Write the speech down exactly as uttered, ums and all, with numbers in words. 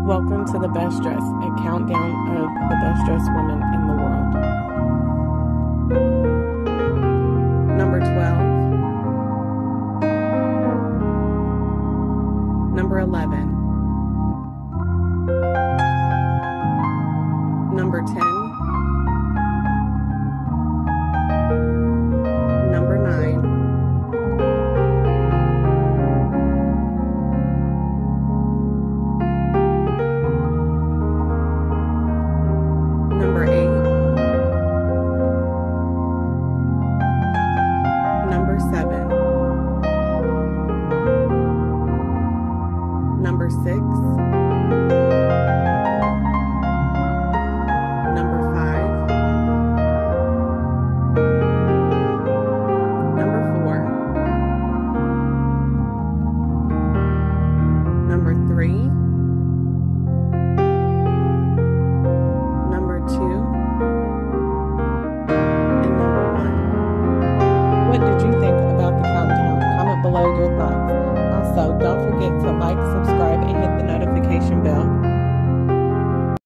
Welcome to The Best Dress, a countdown of the best dressed women in the world. Number twelve. Number eleven. Number ten. Number nine. Number eight. Number seven. Number six. Number five. Number four. Number three. Number two. And number one. What did you think about the countdown? Comment below your thoughts. Also, don't forget to like, subscribe, and hit the notification bell.